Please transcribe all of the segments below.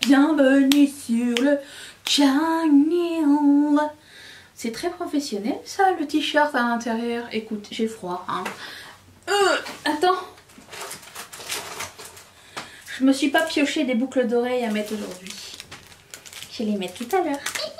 bienvenue sur le channel. C'est très professionnel ça, le t-shirt à l'intérieur. Écoute, j'ai froid hein. Attends, je me suis pas pioché des boucles d'oreilles à mettre aujourd'hui. Je vais les mettre tout à l'heure.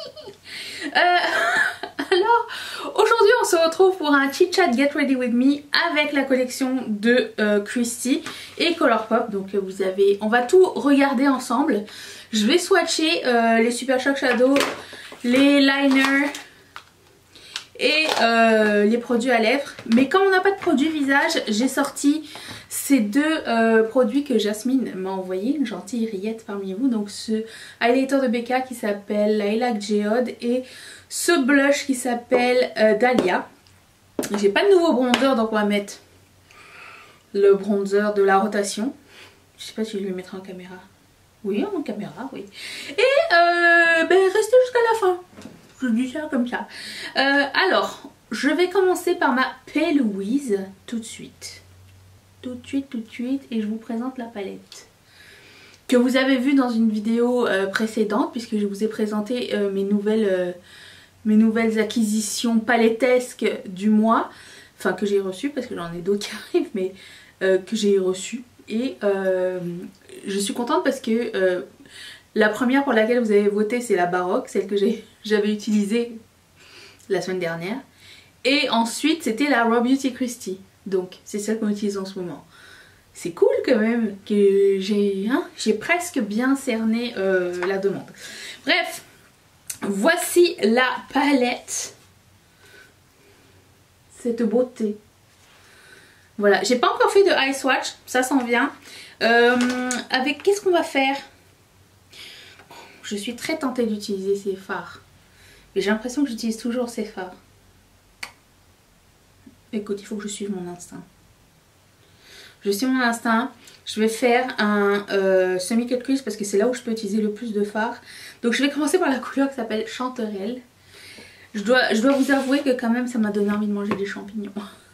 Alors, aujourd'hui on se retrouve pour un chit chat Get Ready With Me avec la collection de Christy et Colourpop. Donc on va tout regarder ensemble. Je vais swatcher les Super Shock Shadow, les liners et les produits à lèvres. Mais comme on n'a pas de produit visage, j'ai sorti ces deux produits que Jasmine m'a envoyé, une gentille rillette parmi vous. Donc ce highlighter de Becca qui s'appelle Lilac Geode et ce blush qui s'appelle Dahlia. J'ai pas de nouveau bronzer, donc on va mettre le bronzer de la rotation. Je sais pas si je vais le mettre en caméra. Oui, en caméra, oui. Et restez jusqu'à la fin. Je dis ça comme ça. Alors, je vais commencer par ma P. Louise tout de suite. Tout de suite. Et je vous présente la palette. Que vous avez vu dans une vidéo précédente, puisque je vous ai présenté mes nouvelles acquisitions palettesques du mois. Enfin, que j'ai reçues, parce que j'en ai d'autres qui arrivent, mais que j'ai reçues. Et je suis contente parce que la première pour laquelle vous avez voté, c'est la Baroque, celle que j'avais utilisée la semaine dernière. Et ensuite, c'était la Raw Beauty Christy. Donc, c'est celle qu'on utilise en ce moment. C'est cool quand même que j'ai presque bien cerné la demande. Bref, voici la palette. Cette beauté. Voilà, j'ai pas encore fait de eye swatch, ça s'en vient. Avec qu'est-ce qu'on va faire? Je suis très tentée d'utiliser ces fards. Mais j'ai l'impression que j'utilise toujours ces fards. Écoute, il faut que je suive mon instinct. Je suis mon instinct. Je vais faire un semi-cut crease parce que c'est là où je peux utiliser le plus de fards. Donc je vais commencer par la couleur qui s'appelle Chanterelle. Je dois vous avouer que quand même ça m'a donné envie de manger des champignons.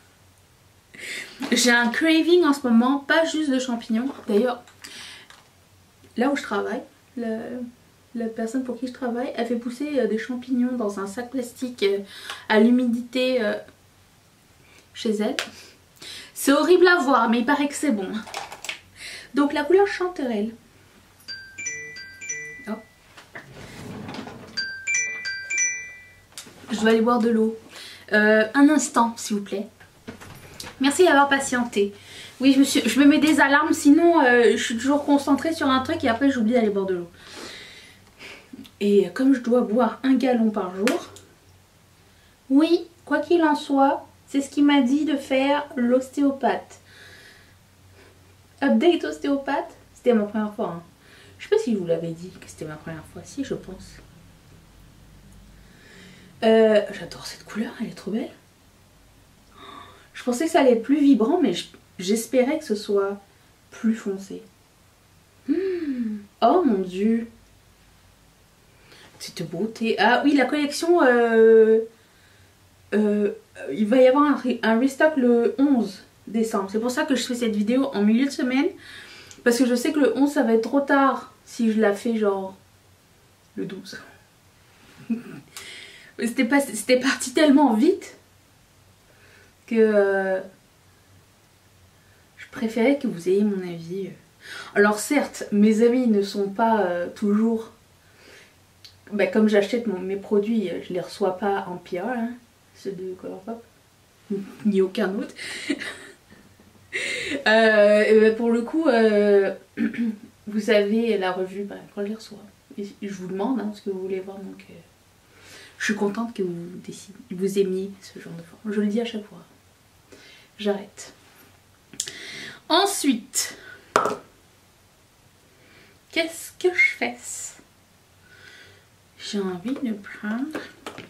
J'ai un craving en ce moment, pas juste de champignons. D'ailleurs, là où je travaille, la personne pour qui je travaille, elle fait pousser des champignons dans un sac plastique à l'humidité chez elle. C'est horrible à voir, mais il paraît que c'est bon. Donc la couleur Chanterelle. Oh. Je dois aller boire de l'eau. Un instant, s'il vous plaît. Merci d'avoir patienté. Oui, je me mets des alarmes, sinon je suis toujours concentrée sur un truc et après j'oublie d'aller boire de l'eau. Et comme je dois boire 1 gallon par jour, oui, quoi qu'il en soit, c'est ce qu'il m'a dit de faire l'ostéopathe. Update ostéopathe, c'était ma première fois. Hein. Je sais pas si je vous l'avais dit que c'était ma première fois. Si, je pense. J'adore cette couleur, elle est trop belle. Je pensais que ça allait être plus vibrant, mais j'espérais que ce soit plus foncé. Oh mon dieu. Cette beauté. Ah oui, la collection... il va y avoir un restock le 11 décembre. C'est pour ça que je fais cette vidéo en milieu de semaine. Parce que je sais que le 11 ça va être trop tard si je la fais genre le 12. C'était parti tellement vite que je préférais que vous ayez mon avis. Alors certes, mes avis ne sont pas toujours... comme j'achète mes produits, je les reçois pas en PR, hein, ceux de Colourpop, ni aucun autre. Pour le coup, vous avez la revue quand je les reçois. Et je vous demande ce que vous voulez voir, donc je suis contente que vous aimiez ce genre de forme. Je le dis à chaque fois. J'arrête. Ensuite, qu'est-ce que je fais? J'ai envie de prendre...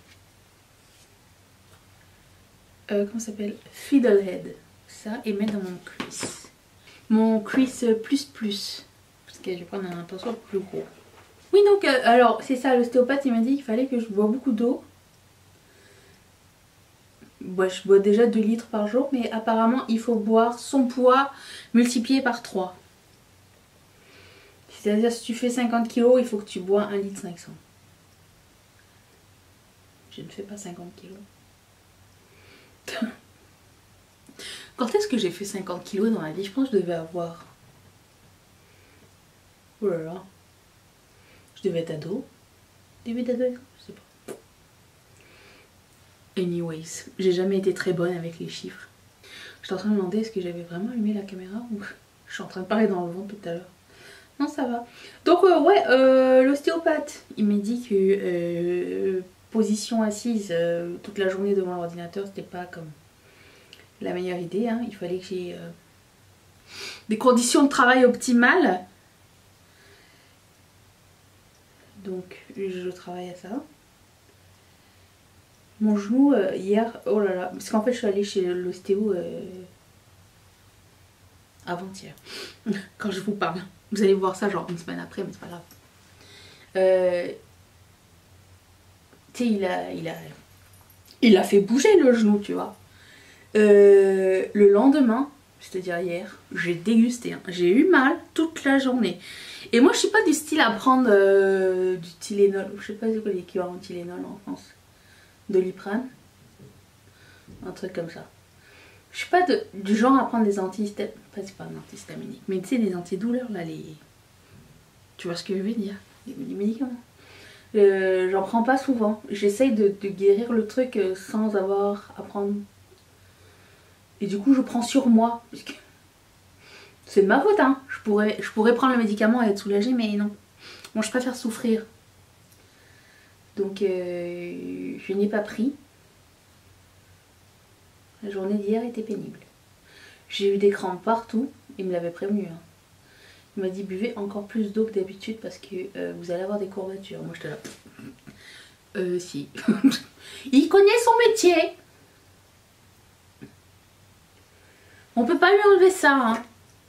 comment ça s'appelle? Fiddlehead. Ça, et mettre dans mon crease. Mon crease plus. Parce que je vais prendre un pinceau plus gros. Oui, donc, alors, c'est ça, l'ostéopathe, il m'a dit qu'il fallait que je bois beaucoup d'eau. Je bois déjà 2 litres par jour, mais apparemment, il faut boire son poids multiplié par 3. C'est-à-dire si tu fais 50 kg, il faut que tu bois 1,5 litre. Je ne fais pas 50 kg. Quand est-ce que j'ai fait 50 kg dans la vie? Je pense que je devais avoir... Oh là là. Je devais être ado. Début d'ado, je sais pas. Anyways, j'ai jamais été très bonne avec les chiffres. J'étais en train de me demander est-ce que j'avais vraiment allumé la caméra ou je suis en train de parler dans le vent tout à l'heure. Non, ça va. Donc ouais, l'ostéopathe, il m'a dit que position assise toute la journée devant l'ordinateur, c'était pas comme la meilleure idée. Hein. Il fallait que j'ai des conditions de travail optimales. Donc je travaille à ça. Mon genou hier, oh là là, parce qu'en fait je suis allée chez l'ostéo avant-hier. Quand je vous parle. Vous allez voir ça genre une semaine après, mais c'est pas grave. Tu sais, il a fait bouger le genou, tu vois. Le lendemain, c'est-à-dire hier, j'ai dégusté. Hein. J'ai eu mal toute la journée. Et moi, je suis pas du style à prendre du Tylenol. Je sais pas c'est quoi l'équivalent de Tylenol en France. Doliprane. Un truc comme ça. Je suis pas du genre à prendre des antihistaminiques. C'est pas un antihistaminique, mais tu sais, des antidouleurs là, les... Tu vois ce que je veux dire? Les médicaments. J'en prends pas souvent. J'essaye de guérir le truc sans avoir à prendre. Et du coup, je prends sur moi. C'est de ma faute, hein. Je pourrais prendre le médicament et être soulagée, mais non. Bon, je préfère souffrir. Donc, je n'ai pas pris. La journée d'hier était pénible. J'ai eu des crampes partout. Il me l'avait prévenu. Hein. Il m'a dit buvez encore plus d'eau que d'habitude parce que vous allez avoir des courbatures. Moi, j'étais là. Si. Il connaît son métier. On peut pas lui enlever ça. Hein.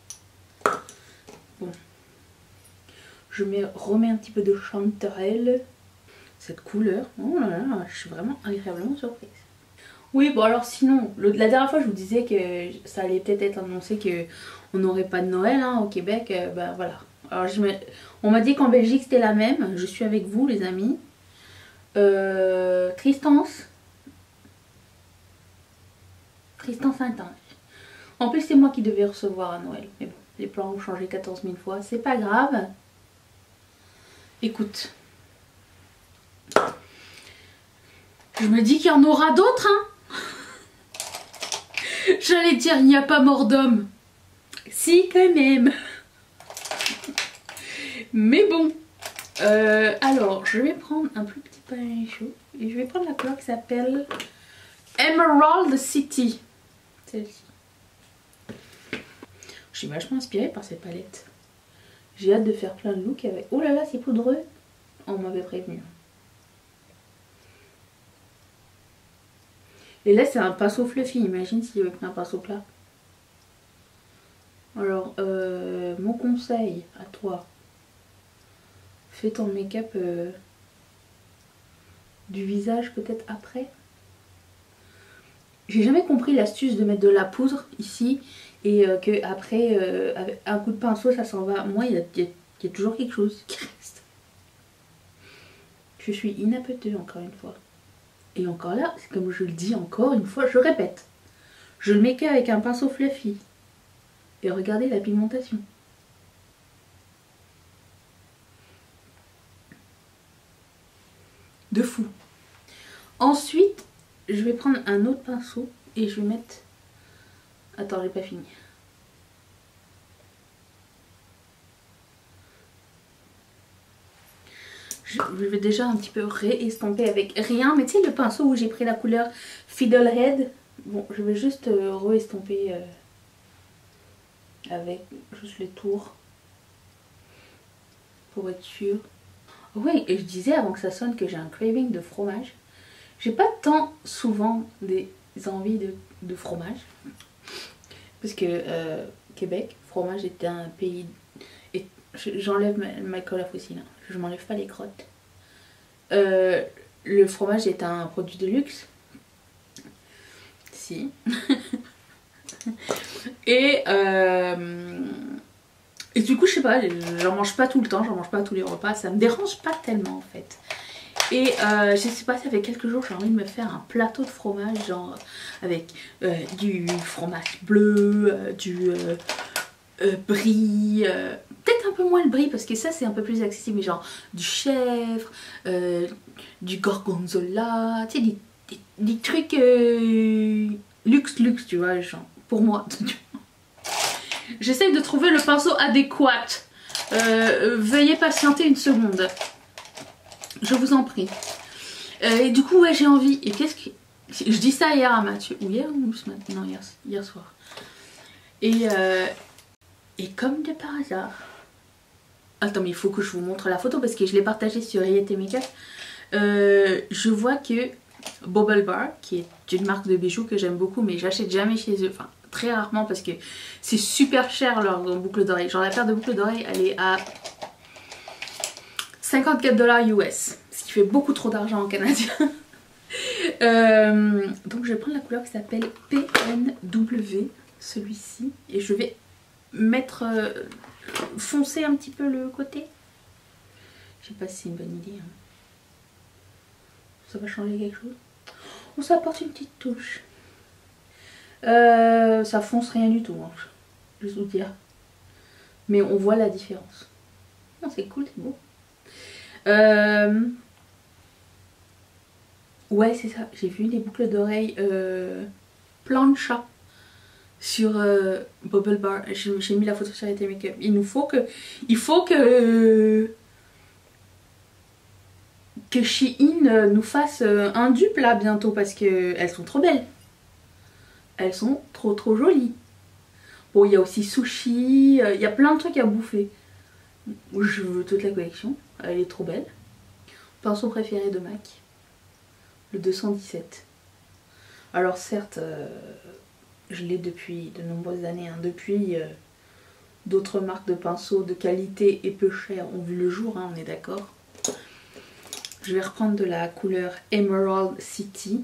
Bon. Je remets un petit peu de chanterelle. Cette couleur. Oh là là, je suis vraiment agréablement surprise. Oui, bon alors sinon, la dernière fois je vous disais que ça allait peut-être être annoncé qu'on n'aurait pas de Noël hein, au Québec, ben voilà. Alors on m'a dit qu'en Belgique c'était la même, je suis avec vous les amis. Tristance intense. En plus c'est moi qui devais recevoir à Noël, mais bon, les plans ont changé 14 000 fois, c'est pas grave. Écoute, je me dis qu'il y en aura d'autres hein. J'allais dire il n'y a pas mort d'homme. Si quand même. Mais bon. Alors je vais prendre un plus petit pain chaud. Et je vais prendre la couleur qui s'appelle Emerald City. Celle-ci. Je suis vachement inspirée par cette palette. J'ai hâte de faire plein de looks avec. Oh là là c'est poudreux. On m'avait prévenu. Et là c'est un pinceau fluffy, imagine s'il avait pris un pinceau plat. Alors mon conseil à toi, fais ton make-up du visage peut-être après. J'ai jamais compris l'astuce de mettre de la poudre ici et que après avec un coup de pinceau ça s'en va. Moi il y a toujours quelque chose qui reste. Je suis inapteux encore une fois. Et encore là, c'est comme je le dis encore une fois, je répète. Je le mets qu'avec un pinceau fluffy. Et regardez la pigmentation. De fou. Ensuite, je vais prendre un autre pinceau et je vais mettre... Attends, j'ai pas fini. Je vais déjà un petit peu réestomper avec rien. Mais tu sais le pinceau où j'ai pris la couleur Fiddlehead. Bon, je vais juste re-estomper avec juste les tours. Pour être sûr. Oui, et je disais avant que ça sonne que j'ai un craving de fromage. J'ai pas tant souvent des envies de fromage. Parce que Québec, fromage était un pays... J'enlève ma colle à faucille, hein. Je m'enlève pas les crottes. Le fromage est un produit de luxe. Si. Et Et du coup, je sais pas, j'en mange pas tout le temps, j'en mange pas tous les repas, ça me dérange pas tellement en fait. Et je sais pas, ça fait quelques jours, j'ai envie de me faire un plateau de fromage, genre avec du fromage bleu, du brie, peut-être un peu moins le brie parce que ça c'est un peu plus accessible, mais genre du chèvre, du gorgonzola, tu sais, des trucs luxe, tu vois, genre pour moi. J'essaie de trouver le pinceau adéquat. Veuillez patienter une seconde. Je vous en prie. Et du coup, ouais, j'ai envie. Et qu'est-ce que... Je dis ça hier à Mathieu. Ou hier ou ce matin? Non, hier soir. Et comme de par hasard... Attends, mais il faut que je vous montre la photo parce que je l'ai partagée sur Riette Makeup. Je vois que Bubble Bar, qui est une marque de bijoux que j'aime beaucoup, mais j'achète jamais chez eux. Enfin, très rarement parce que c'est super cher leur boucle d'oreille. Genre la paire de boucles d'oreille, elle est à 54$ US, ce qui fait beaucoup trop d'argent en canadien. Donc je vais prendre la couleur qui s'appelle PNW, celui-ci, et je vais mettre foncer un petit peu le côté. Je sais pas si c'est une bonne idée. Hein. Ça va changer quelque chose. On ça apporte une petite touche. Ça fonce rien du tout, hein, je vais vous dire. Mais on voit la différence. Oh, c'est cool, c'est beau. Ouais, c'est ça. J'ai vu des boucles d'oreilles plancha sur Bubble Bar. J'ai mis la photo sur Riette Makeup. Il faut que Shein nous fasse un dupe là bientôt parce que elles sont trop belles. Elles sont trop jolies. Bon, il y a aussi sushi, il y a plein de trucs à bouffer. Je veux toute la collection, elle est trop belle. Pinceau préféré de MAC, le 217. Alors certes, je l'ai depuis de nombreuses années, hein. Depuis d'autres marques de pinceaux de qualité et peu chères ont vu le jour, hein, on est d'accord. Je vais reprendre de la couleur Emerald City.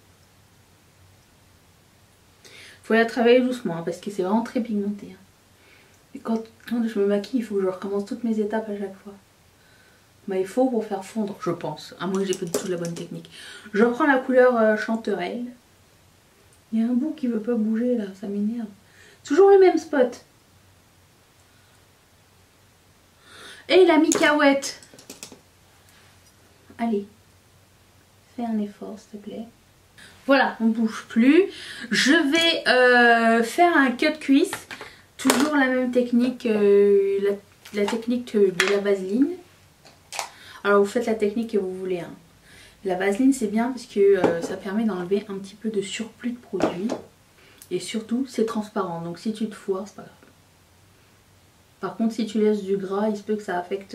Faut la travailler doucement hein, parce que c'est vraiment très pigmenté. Hein. Et quand je me maquille, il faut que je recommence toutes mes étapes à chaque fois. Mais il faut pour faire fondre, je pense. À moins que j'ai pas du tout la bonne technique. Je reprends la couleur chanterelle. Il y a un bout qui veut pas bouger là, ça m'énerve. Toujours le même spot. Et la micaouette. Allez, fais un effort s'il te plaît. Voilà, on bouge plus. Je vais faire un cut cuisse. Toujours la même technique, la technique de la vaseline. Alors vous faites la technique que vous voulez. Hein. La vaseline c'est bien parce que ça permet d'enlever un petit peu de surplus de produit. Et surtout c'est transparent. Donc si tu te foires, c'est pas grave. Par contre si tu laisses du gras, il se peut que ça affecte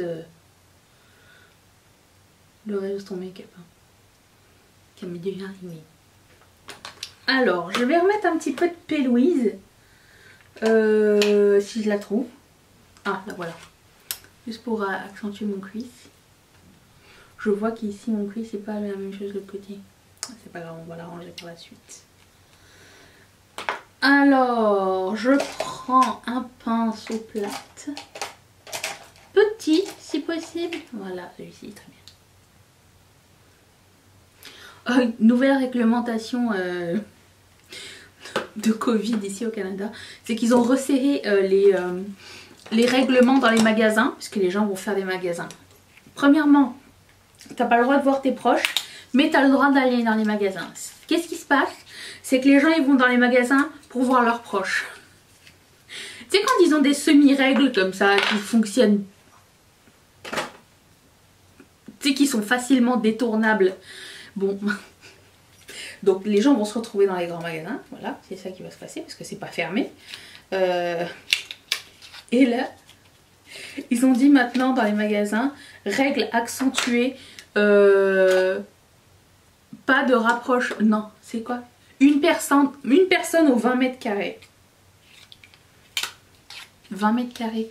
le reste de ton make-up. Hein. Alors je vais remettre un petit peu de P-Louise. Si je la trouve. Ah la voilà. Juste pour accentuer mon cuisse. Je vois qu'ici mon cuisse c'est pas la même chose de l'autre côté. C'est pas grave, on va la ranger par la suite. Alors je prends un pinceau plate. Petit si possible. Voilà, celui-ci très bien. Nouvelle réglementation de Covid ici au Canada, c'est qu'ils ont resserré les règlements dans les magasins, puisque les gens vont faire des magasins. Premièrement, t'as pas le droit de voir tes proches, mais t'as le droit d'aller dans les magasins. Qu'est-ce qui se passe? C'est que les gens ils vont dans les magasins pour voir leurs proches. Tu sais quand ils ont des semi-règles comme ça, qui fonctionnent, tu sais qui sont facilement détournables. Bon... Donc les gens vont se retrouver dans les grands magasins, voilà, c'est ça qui va se passer parce que c'est pas fermé. Et là, ils ont dit maintenant dans les magasins, règle accentuée, pas de rapproche, non, c'est quoi? Une personne aux 20 mètres carrés. 20 mètres carrés.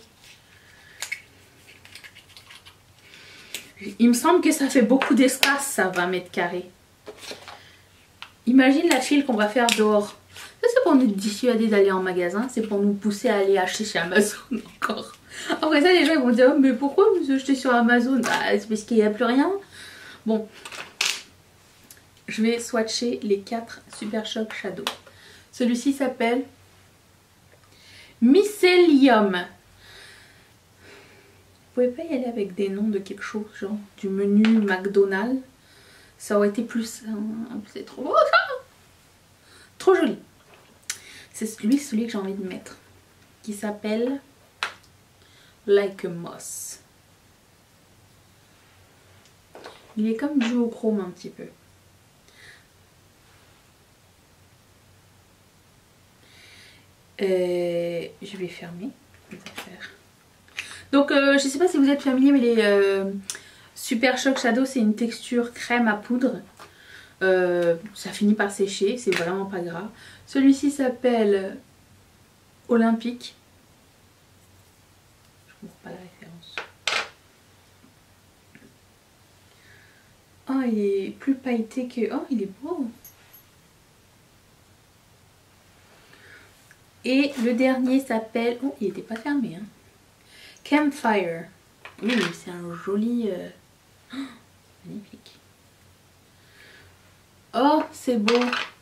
Il me semble que ça fait beaucoup d'espace ça, 20 mètres carrés. Imagine la file qu'on va faire dehors. Ça c'est pour nous dissuader d'aller en magasin. C'est pour nous pousser à aller acheter chez Amazon encore. Après ça, les gens ils vont dire, oh, mais pourquoi vous achetez sur Amazon? Bah, c'est parce qu'il n'y a plus rien. Bon, je vais swatcher les 4 Super Shock Shadow. Celui-ci s'appelle Mycelium. Vous pouvez pas y aller avec des noms de quelque chose, genre du menu McDonald's. Ça aurait été plus... c'est trop beau. Trop joli. C'est celui que j'ai envie de mettre. Qui s'appelle Like a Moss. Il est comme duochrome un petit peu. Je vais fermer les affaires. Donc je sais pas si vous êtes familier, mais les Super Shock Shadow, c'est une texture crème à poudre. Ça finit par sécher, c'est vraiment pas grave. Celui-ci s'appelle Olympique. Je comprends pas la référence. Oh, il est plus pailleté que... Oh, il est beau. Et le dernier s'appelle... Oh, il n'était pas fermé. Hein. Campfire. Oui, c'est un joli... Oh, magnifique. Oh, c'est beau.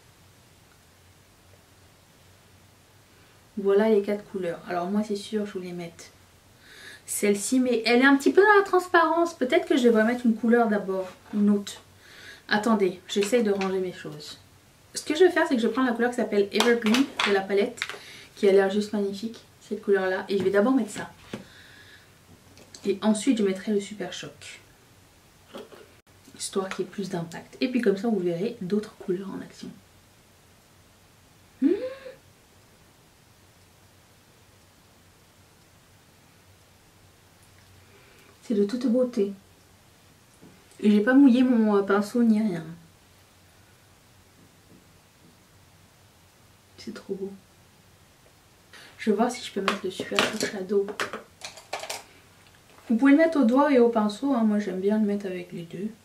Voilà les 4 couleurs. Alors moi, c'est sûr, je voulais mettre celle-ci. Mais elle est un petit peu dans la transparence. Peut-être que je devrais mettre une couleur d'abord. Une autre. Attendez, j'essaye de ranger mes choses. Ce que je vais faire, c'est que je vais prendre la couleur qui s'appelle Evergreen de la palette. Qui a l'air juste magnifique. Cette couleur-là. Et je vais d'abord mettre ça. Et ensuite, je mettrai le Super Shock. Histoire qu'il y ait plus d'impact. Et puis comme ça, vous verrez d'autres couleurs en action. C'est de toute beauté. Et j'ai pas mouillé mon pinceau ni rien. C'est trop beau. Je vais voir si je peux mettre le Super Shock Shadow. Vous pouvez le mettre au doigt et au pinceau. Hein. Moi, j'aime bien le mettre avec les deux.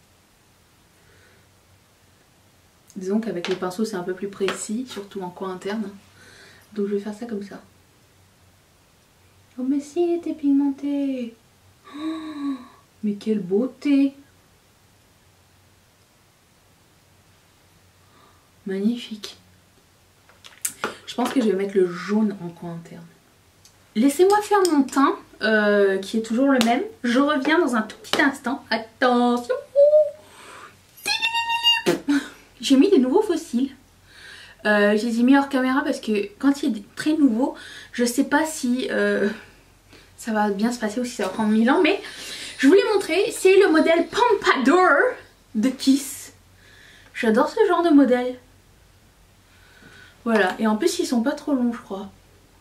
Disons qu'avec le pinceau, c'est un peu plus précis, surtout en coin interne. Donc, je vais faire ça comme ça. Oh, mais si, il était pigmenté. Oh, mais quelle beauté! Magnifique. Je pense que je vais mettre le jaune en coin interne. Laissez-moi faire mon teint, qui est toujours le même. Je reviens dans un tout petit instant. Attention! J'ai mis des nouveaux fossiles. Je les ai mis hors caméra parce que quand il est très nouveau, je sais pas si ça va bien se passer ou si ça va prendre 1000 ans. Mais je vous l'ai montré, c'est le modèle Pompadour de Kiss. J'adore ce genre de modèle. Voilà, et en plus ils sont pas trop longs, je crois.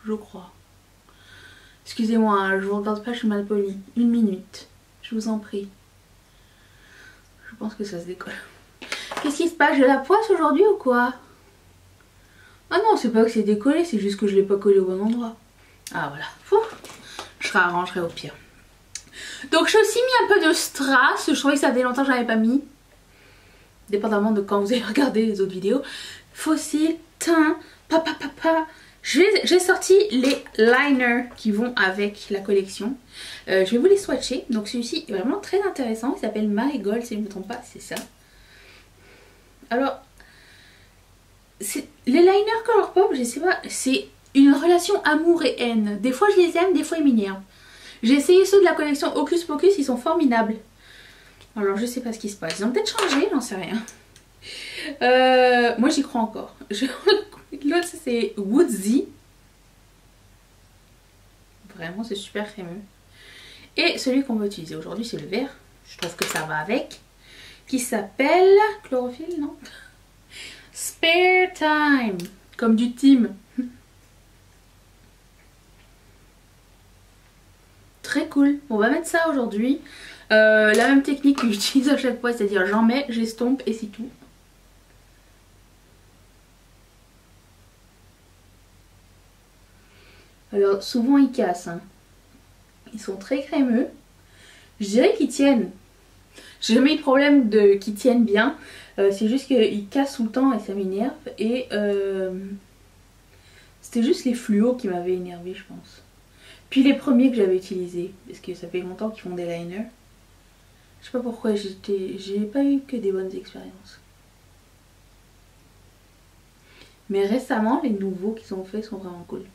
Excusez-moi, hein, je vous regarde pas, je suis mal polie. 1 minute, je vous en prie. Je pense que ça se décolle. Qu'est-ce qui se passe? J'ai la poisse aujourd'hui ou quoi? Ah non, c'est pas que c'est décollé, c'est juste que je l'ai pas collé au bon endroit. Ah voilà, je réarrangerai au pire. Donc j'ai aussi mis un peu de strass, je trouvais que ça faisait longtemps que je n'avais pas mis. Dépendamment de quand vous avez regardé les autres vidéos. Fossile, teint, papa. J'ai sorti les liners qui vont avec la collection. Je vais vous les swatcher. Donc celui-ci est vraiment très intéressant. Il s'appelle Marigold, si je ne me trompe pas, c'est ça. Alors, les liners Colourpop, je sais pas, c'est une relation amour et haine. Des fois je les aime, des fois ils m'énervent. J'ai essayé ceux de la collection Hocus Pocus, ils sont formidables. Alors je sais pas ce qui se passe. Ils ont peut-être changé, j'en sais rien. Moi j'y crois encore. L'autre c'est Woodsy. Vraiment c'est super crémeux. Et celui qu'on va utiliser aujourd'hui c'est le vert. Je trouve que ça va avec. Qui s'appelle Chlorophylle, non? Spare Time. Comme du team. Très cool. On va mettre ça aujourd'hui. La même technique que j'utilise à chaque fois, c'est-à-dire j'en mets, j'estompe et c'est tout. Alors souvent ils cassent. Hein. Ils sont très crémeux. Je dirais qu'ils tiennent. J'ai jamais eu de problème qu'ils tiennent bien. C'est juste qu'ils cassent tout le temps et ça m'énerve. Et c'était juste les fluos qui m'avaient énervé, je pense. Puis les premiers que j'avais utilisés, parce que ça fait longtemps qu'ils font des liners. Je sais pas pourquoi, j'ai pas eu que des bonnes expériences. Mais récemment, les nouveaux qu'ils ont fait sont vraiment cool.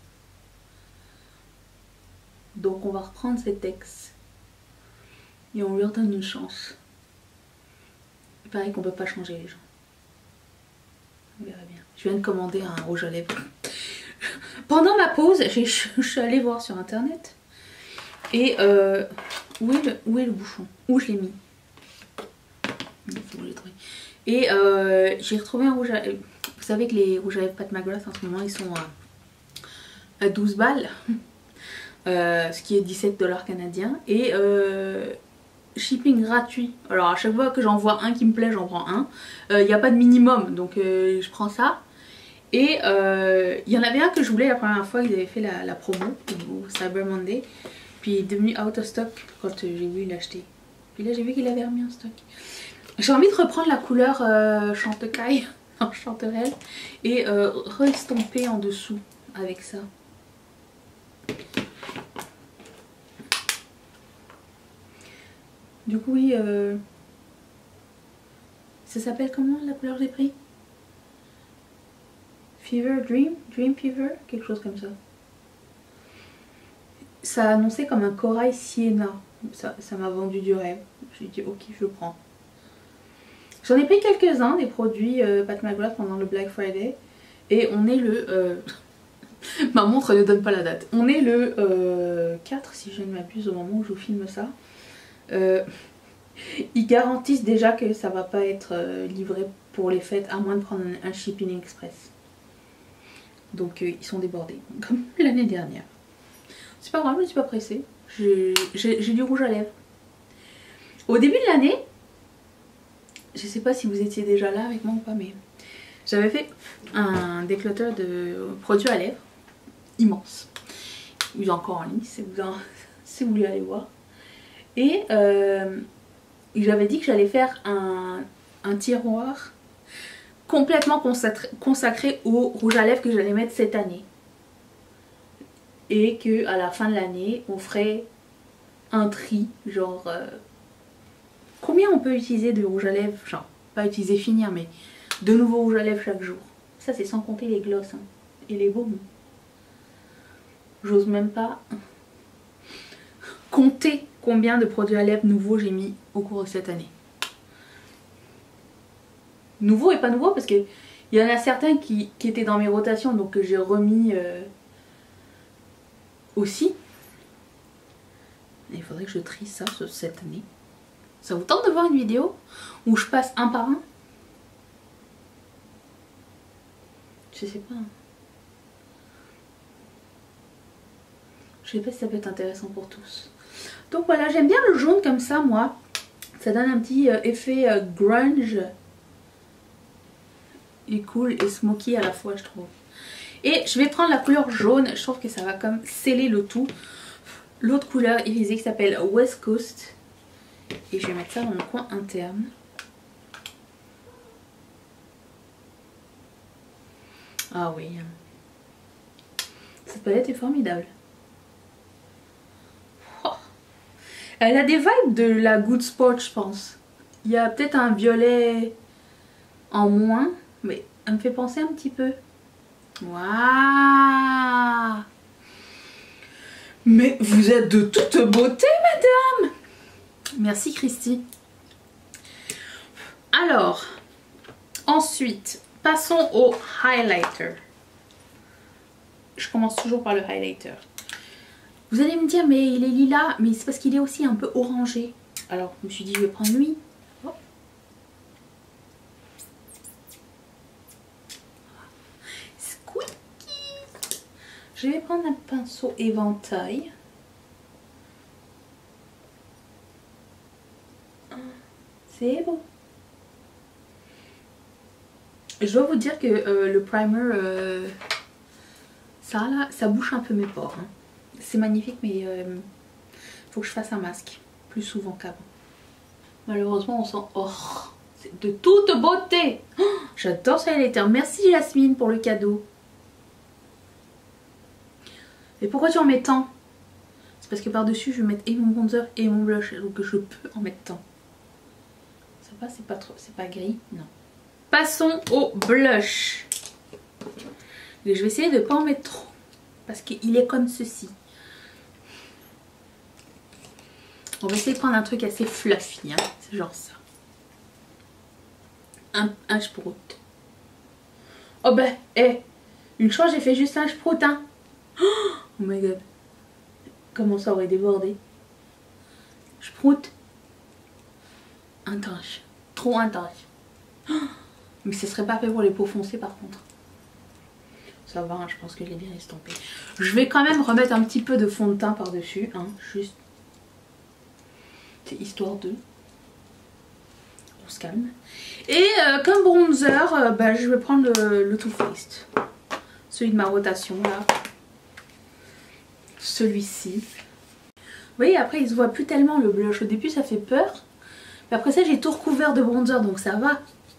Donc on va reprendre cet ex. Et on lui redonne une chance. Pareil qu'on peut pas changer les gens. On verra bien. Je viens de commander un rouge à lèvres. Pendant ma pause, je suis allée voir sur internet. Et où est le bouchon? Où je l'ai mis? Il faut que je l'ai trouvé. Et j'ai retrouvé un rouge à lèvres. Vous savez que les rouges à lèvres Pat McGrath en ce moment ils sont à 12 balles. Ce qui est 17$ canadiens. Et shipping gratuit. Alors à chaque fois que j'en vois un qui me plaît, j'en prends un. Il n'y a pas de minimum, donc je prends ça. Et il y en avait un que je voulais la première fois, ils avaient fait la promo au Cyber Monday. Puis il est devenu out of stock quand j'ai vu l'acheter. Puis là j'ai vu qu'il avait remis en stock. J'ai envie de reprendre la couleur chantecaille, en chanterelle, et re-estomper en dessous avec ça. Du coup oui, ça s'appelle comment la couleur que j'ai pris? Fever, Dream Fever, quelque chose comme ça. Ça a annoncé comme un corail sienna. Ça m'a vendu du rêve. J'ai dit ok, je le prends. J'en ai pris quelques-uns des produits Pat McGrath pendant le Black Friday. Et on est le... ma montre ne donne pas la date. On est le 4 si je ne m'abuse au moment où je vous filme ça. Ils garantissent déjà que ça va pas être livré pour les fêtes à moins de prendre un shipping express. Donc ils sont débordés, comme l'année dernière. C'est pas grave, je ne suis pas pressée. J'ai du rouge à lèvres. Au début de l'année, je sais pas si vous étiez déjà là avec moi ou pas, mais j'avais fait un déclutter de produits à lèvres immense. Il est encore en ligne si vous voulez aller voir. Et j'avais dit que j'allais faire un tiroir complètement consacré au rouge à lèvres que j'allais mettre cette année. Et que à la fin de l'année, on ferait un tri, genre combien on peut utiliser de rouge à lèvres, genre pas utiliser finir, mais de nouveaux rouges à lèvres chaque jour. Ça c'est sans compter les glosses hein, et les baumes. J'ose même pas compter combien de produits à lèvres nouveaux j'ai mis au cours de cette année. Nouveau et pas nouveau parce que il y en a certains qui étaient dans mes rotations donc que j'ai remis aussi. Et il faudrait que je trie ça cette année. Ça vous tente de voir une vidéo où je passe un par un? Je sais pas. Je sais pas si ça peut être intéressant pour tous. Donc voilà, j'aime bien le jaune comme ça moi. Ça donne un petit effet grunge. Et cool et smoky à la fois je trouve. Et je vais prendre la couleur jaune. Je trouve que ça va comme sceller le tout. L'autre couleur irisée qui s'appelle West Coast. Et je vais mettre ça dans le coin interne. Ah oui. Cette palette est formidable. Oh. Elle a des vibes de la Good Sport je pense. Il y a peut-être un violet en moins. Mais elle me fait penser un petit peu. Waouh! Mais vous êtes de toute beauté, madame! Merci, Christy. Alors, ensuite, passons au highlighter. Je commence toujours par le highlighter. Vous allez me dire, mais il est lilas, mais c'est parce qu'il est aussi un peu orangé. Alors, je me suis dit, je vais prendre lui. Je vais prendre un pinceau éventail. C'est beau. Je dois vous dire que le primer, ça là, ça bouche un peu mes pores. Hein. C'est magnifique mais il faut que je fasse un masque plus souvent qu'avant. Malheureusement on sent... Oh, c'est de toute beauté. Oh, j'adore ce highlighter. Merci Jasmine pour le cadeau. Et pourquoi tu en mets tant? parce que par dessus je vais mettre et mon bronzer et mon blush, donc je peux en mettre tant. Ça va, c'est pas trop, c'est pas gris, non. Passons au blush. Et je vais essayer de pas en mettre trop parce qu'il est comme ceci. On va essayer de prendre un truc assez fluffy, hein. C'est genre ça. Un sprout. Oh ben, une fois j'ai fait juste un sprout, hein. Oh my god. Comment ça aurait débordé. Sprout. Intense. Trop intense. Oh, mais ce serait pas fait pour les peaux foncées par contre. Ça va, hein, je pense que je l'ai bien estompé. Je vais quand même remettre un petit peu de fond de teint par-dessus, hein, juste. C'est histoire de... On se calme. Et comme bronzer, bah, je vais prendre le Too Faced. Celui de ma rotation là. Celui-ci. Vous voyez, après il se voit plus tellement le blush. Au début ça fait peur. Mais après ça j'ai tout recouvert de bronzer donc ça va.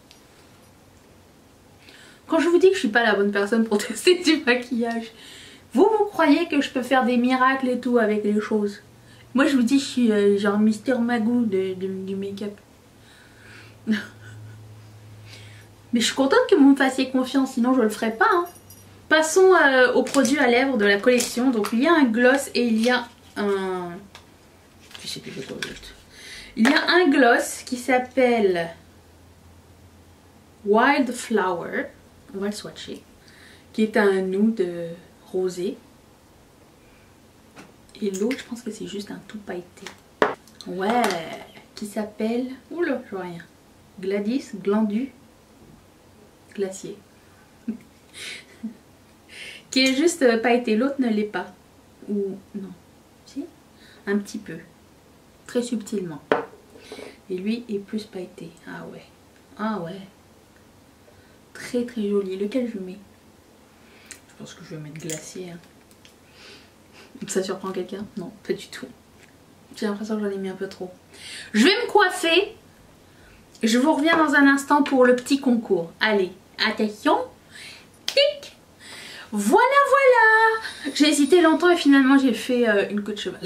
Quand je vous dis que je suis pas la bonne personne pour tester du maquillage, vous croyez que je peux faire des miracles et tout avec les choses? Moi je vous dis je suis genre Mister Magoo du make-up. Mais je suis contente que vous me fassiez confiance, sinon je le ferais pas, hein. Passons aux produits à lèvres de la collection. Donc il y a un gloss et il y a un... Je sais plus quoi d'autre. Il y a un gloss qui s'appelle Wildflower. On va le swatcher. Qui est un nude rosé. Et l'autre, je pense que c'est juste un tout pailleté. Ouais. Qui s'appelle... Oula, je vois rien. Gladys, Glandu, Glacier. Qui est juste pailleté. L'autre ne l'est pas. Ou non. Si? Un petit peu. Très subtilement. Et lui est plus pailleté. Ah ouais. Ah ouais. Très très joli. Lequel je mets? Je pense que je vais mettre Glacier. Hein. Ça surprend quelqu'un? Non, pas du tout. J'ai l'impression que j'en ai mis un peu trop. Je vais me coiffer. Je vous reviens dans un instant pour le petit concours. Allez, attention. Tic. Voilà, voilà. J'ai hésité longtemps et finalement j'ai fait une queue de cheval.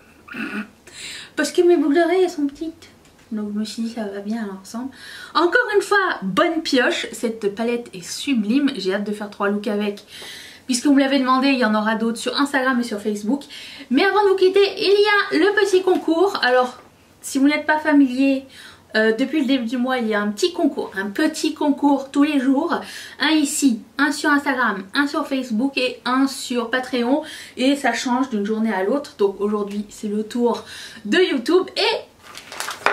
Parce que mes boucles d'oreilles elles sont petites. Donc je me suis dit ça va bien ensemble. Encore une fois, bonne pioche. Cette palette est sublime. J'ai hâte de faire 3 looks avec. Puisque vous me l'avez demandé, il y en aura d'autres sur Instagram et sur Facebook. Mais avant de vous quitter, il y a le petit concours. Alors, si vous n'êtes pas familier, depuis le début du mois, il y a un petit concours tous les jours. Un ici, un sur Instagram, un sur Facebook et un sur Patreon. Et ça change d'une journée à l'autre. Donc aujourd'hui, c'est le tour de YouTube. Et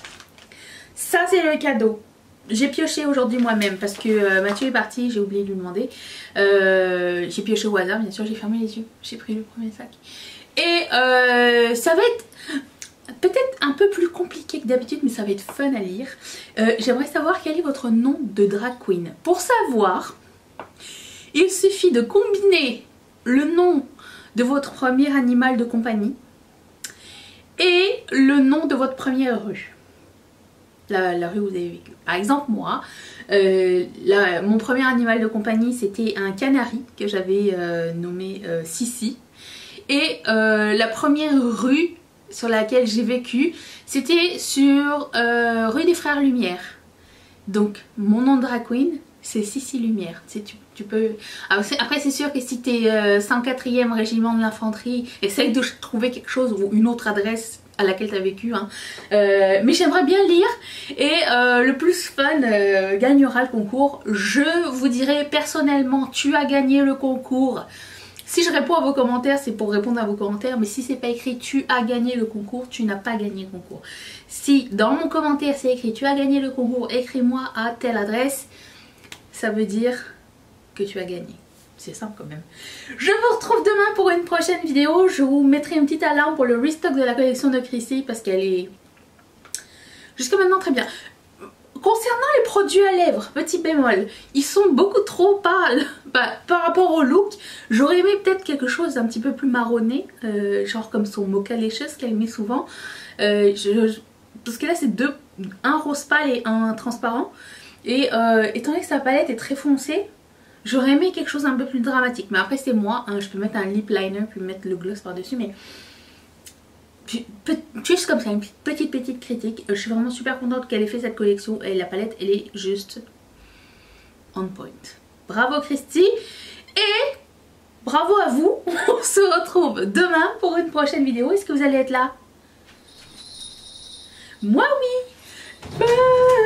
ça, c'est le cadeau. J'ai pioché aujourd'hui moi-même parce que Mathieu est parti, j'ai oublié de lui demander. J'ai pioché au hasard, bien sûr, j'ai fermé les yeux, j'ai pris le premier sac. Et ça va être peut-être un peu plus compliqué que d'habitude, mais ça va être fun à lire. J'aimerais savoir quel est votre nom de drag queen. Pour savoir, il suffit de combiner le nom de votre premier animal de compagnie et le nom de votre première rue. La rue où vous avez vécu. Par exemple moi, mon premier animal de compagnie c'était un canari que j'avais nommé Sissi. Et la première rue sur laquelle j'ai vécu c'était sur rue des Frères Lumière. Donc mon nom de drag queen c'est Sissi Lumière. Tu peux... Après c'est sûr que si tu es 104e régiment de l'infanterie, essaye de trouver quelque chose ou une autre adresse à laquelle tu as vécu, hein. Mais j'aimerais bien lire et le plus fun gagnera le concours. Je vous dirai personnellement tu as gagné le concours. Si je réponds à vos commentaires c'est pour répondre à vos commentaires, mais si c'est pas écrit tu as gagné le concours, tu n'as pas gagné le concours. Si dans mon commentaire c'est écrit tu as gagné le concours, écris-moi à telle adresse, ça veut dire que tu as gagné. C'est simple quand même. Je vous retrouve demain pour une prochaine vidéo. Je vous mettrai une petite alarme pour le restock de la collection de Chrissy parce qu'elle est jusqu'à maintenant très bien. Concernant les produits à lèvres, petit bémol, ils sont beaucoup trop pâles par rapport au look. J'aurais aimé peut-être quelque chose d'un petit peu plus marronné, genre comme son Mocha Licious qu'elle met souvent. Parce que là c'est un rose pâle et un transparent. Et étant donné que sa palette est très foncée, j'aurais aimé quelque chose un peu plus dramatique. Mais après c'est moi, hein, je peux mettre un lip liner puis mettre le gloss par dessus, mais juste comme ça, une petite critique. Je suis vraiment super contente qu'elle ait fait cette collection et la palette elle est juste on point. Bravo Christy et bravo à vous. On se retrouve demain pour une prochaine vidéo. Est-ce que vous allez être là? Moi oui. Bye.